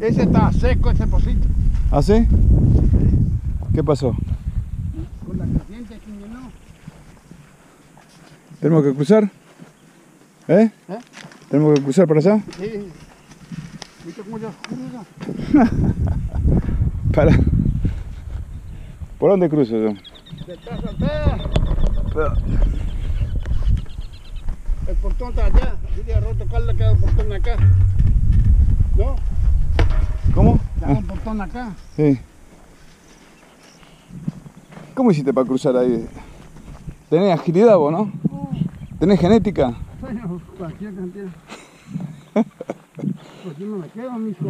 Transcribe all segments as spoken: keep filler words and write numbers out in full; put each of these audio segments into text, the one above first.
Ese está seco, ese pocito. ¿Ah, sí? Sí. ¿Qué pasó? Con la creciente que llenó. ¿Tenemos que cruzar? ¿Eh? ¿Eh? ¿Tenemos que cruzar para allá? Sí. ¿Viste cómo ya oscuro? Para. ¿Por dónde cruzo yo? Detrás, atrás. El portón está allá. Dile a Roto Carlos que hay un portón acá. ¿No? ¿Cómo? Hay Ah, un portón acá. sí. ¿Cómo hiciste para cruzar ahí? ¿Tenés agilidad vos, no? Oh, ¿Tenés genética? bueno, cualquier cantidad. Pues yo no me quedo, mijo.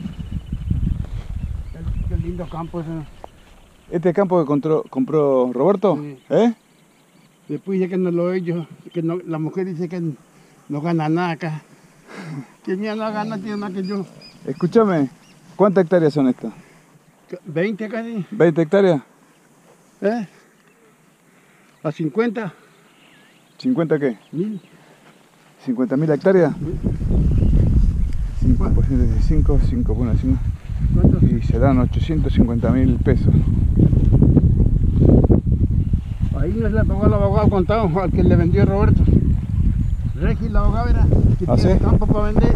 Qué, qué lindo campo ese. ¿Este campo que compró, compró Roberto? Sí. ¿Eh? Después dice que no lo he hecho, que no, la mujer dice que no gana nada acá. Que ni no gana, tiene más que yo. Escúchame, ¿cuántas hectáreas son estas? veinte casi, ¿veinte hectáreas? ¿eh? A cincuenta, ¿cincuenta qué? mil. ¿cincuenta mil hectáreas? cinco por ciento de cinco, cinco por cinco. ¿Cuántos? Y serán ochocientos cincuenta mil pesos. Ahí no le pagó al abogado contado, al que le vendió Roberto. Regi, el abogado era, que ¿Ah, tiene sí? campo para vender.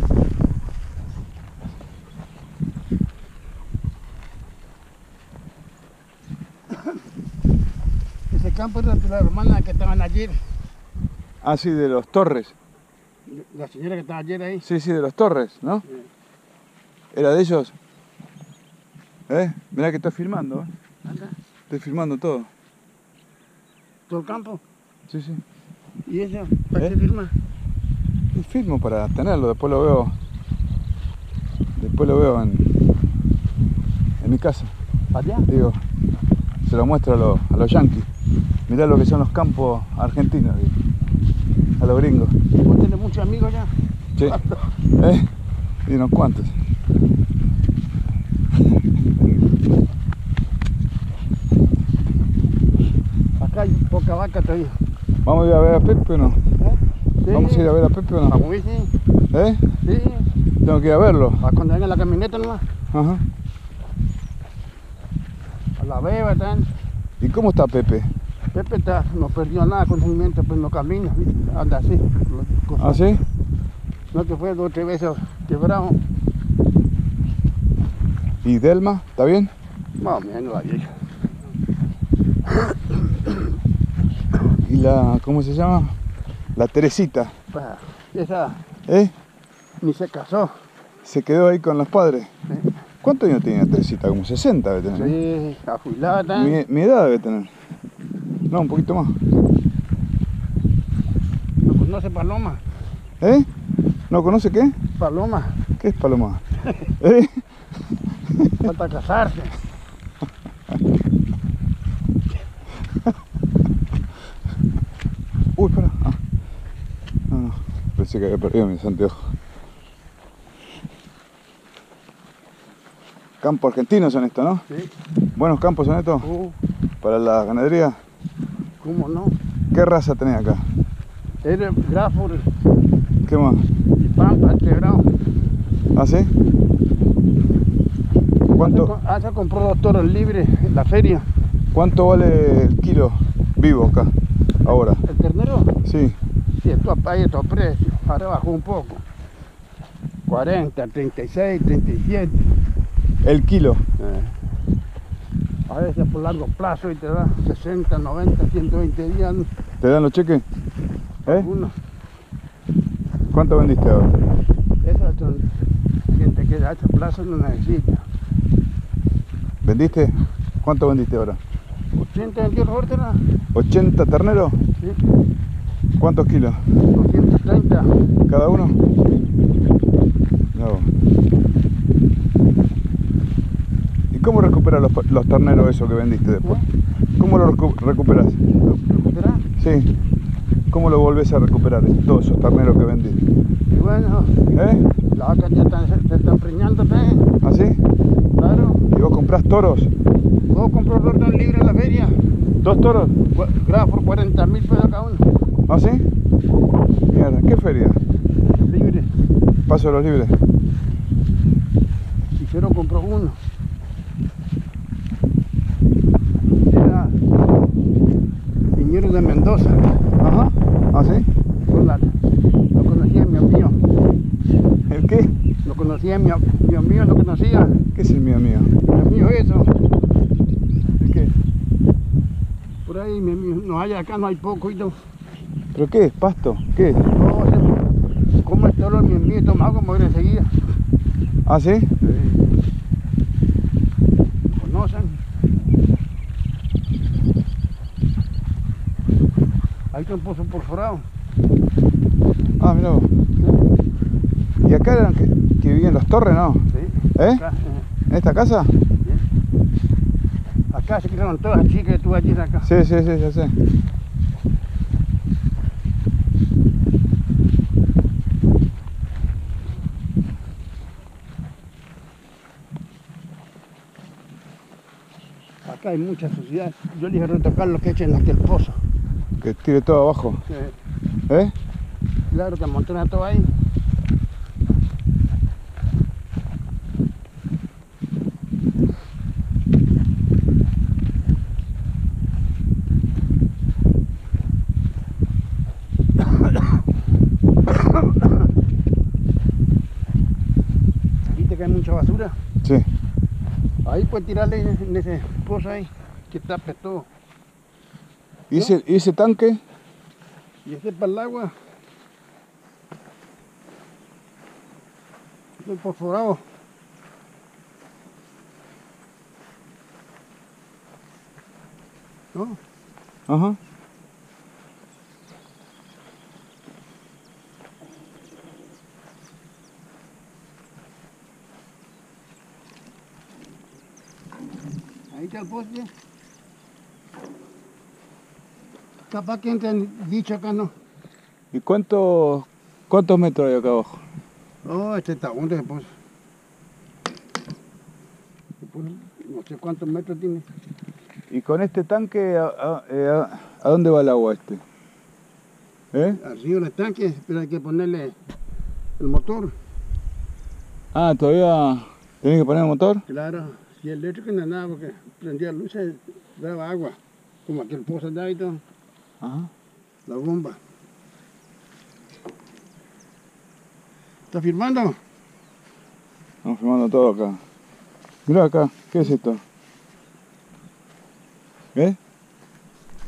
Ese campo era de la hermana que estaban ayer, Ah, sí, de los Torres. la señora que estaba ayer ahí. Sí, sí, de los Torres, ¿no? Sí. ¿Era de ellos? ¿Eh? Mirá que estoy filmando, ¿eh? Anda, Estoy filmando todo. todo el campo. Sí, sí. ¿Y eso? ¿Para ¿Eh? qué firma? Y filmo para tenerlo, después lo veo. Después lo veo en, en mi casa. ¿Allá? Digo, se lo muestro a, los, a los yanquis. Mirá lo que son los campos argentinos, digo, a los gringos. ¿Vos tenés muchos amigos allá? Sí. ¿Eh? Y unos cuantos. Acá hay poca vaca todavía. ¿Vamos a ir a ver a Pepe o no? ¿Eh? Sí. ¿Vamos a ir a ver a Pepe o no? Vamos a ir, sí. ¿Eh? Sí. Tengo que ir a verlo. A cuando venga la camioneta nomás. Ajá. A la beba, tan. ¿Y cómo está Pepe? Pepe está, no perdió nada con movimiento, pues no camina, ¿viste? Anda así. Cosas. ¿Ah, sí? No que fue dos o tres veces quebrado. ¿Y Delma? ¿Está bien? Más o menos la vieja. ¿Y la, cómo se llama? La Teresita. Pues, esa ¿Eh? ni se casó. Se quedó ahí con los padres. Sí, ¿Cuántos años tiene la Teresita? Como sesenta debe tener. ¿Eh? sí, afuilada tan. Mi, mi edad debe tener. No, un poquito más. No conoce Paloma. ¿Eh? ¿No conoce qué? Paloma, ¿Qué es Paloma? ¿Eh? falta casarse. Uy, espera. Ah. No, no. Pensé que había perdido mis anteojos. Campos argentinos son estos, ¿no? Sí. Buenos campos son estos. Uh, Para la ganadería. ¿cómo no? ¿Qué raza tenés acá? Era Grafur ¿Qué más? y Pampa, integrado. ¿Ah, sí? ¿Cuánto, Ah, se compró los toros libres en la feria. ¿Cuánto vale el kilo vivo acá? Ahora. ¿El ternero? Sí. Sí, esto hay estos precios. Ahora bajó un poco. cuarenta, treinta y seis, treinta y siete. El kilo. Eh. A veces por largo plazo y te da sesenta, noventa, ciento veinte días. ¿Te dan los cheques? ¿Eh? Uno. ¿Cuánto vendiste ahora? Esas son gente que a ese plazo no necesita. ¿Vendiste? ¿Cuánto vendiste ahora? ochenta vendió Roberto, ¿no? ¿ochenta terneros? Sí. ¿Cuántos kilos? doscientos treinta. ¿Cada uno? No. ¿Y cómo recuperas los, los terneros esos que vendiste después? ¿Cómo los recu recuperas? ¿Lo recuperás? Sí. ¿Cómo lo volvés a recuperar, todos esos terneros que vendiste? Y bueno, ¿Eh? las vacas ya están, se están preñando también. ¿Ah, sí? Claro. ¿Y vos comprás toros? ¿Puedo comprar Roberto libre en la feria? ¿Dos toros? Grafo por cuarenta mil pesos cada uno. ¿Ah, sí? Mierda, ¿qué feria? Libre. Paso de los libres. Y Cero compró uno. Era Piñero de Mendoza. Ajá. ¿Ah, sí? Con la- Lo conocía mi amigo. ¿El qué? Lo conocía mi, mi amigo, lo conocía. ¿Qué es el mío mío? Mi amigo eso. ¿El qué? Por ahí mi amigo. No hay acá, no hay poco y todo. ¿Pero qué es? ¿Pasto? ¿Qué es? No, ese- como es todo mi amigo tomado como era enseguida. ¿Ah, sí? Conocen. Ahí está un pozo perforado. Ah, mirá vos. ¿Y acá eran que, que vivían los Torres, no? Sí. ¿Eh? Acá, eh, ¿En esta casa? bien. Acá se quedaron todas las chicas que tú allí acá. Sí, sí, sí, ya sé. Acá hay mucha suciedad. Yo le dije a Roberto Carlos que echen aquel pozo. Que tire todo abajo. Eh, ¿Eh? claro, que amontona todo ahí. ¿Viste que hay mucha basura? Sí. Ahí puedes tirarle en ese pozo ahí, que tape todo. ¿Y ese, ¿y ese tanque? Y ese es para el agua. Estoy perforado. ¿No? Ajá. Ahí está el poste. Capaz que entran dicho acá, ¿no? ¿Y cuántos, cuántos metros hay acá abajo? Oh, este está hondo ese pozo. Después, no sé cuántos metros tiene. ¿Y con este tanque a, a- eh, a- a dónde va el agua este? ¿Eh? Arriba del tanque, pero hay que ponerle el motor. Ah, todavía tenés que poner el motor. Claro, si el eléctrico no es nada, porque prendía luces, daba agua. Como aquel pozo allá y todo, Ajá. la bomba. ¿Está firmando? Estamos filmando todo acá. Mirá acá, ¿qué es esto? ¿Eh?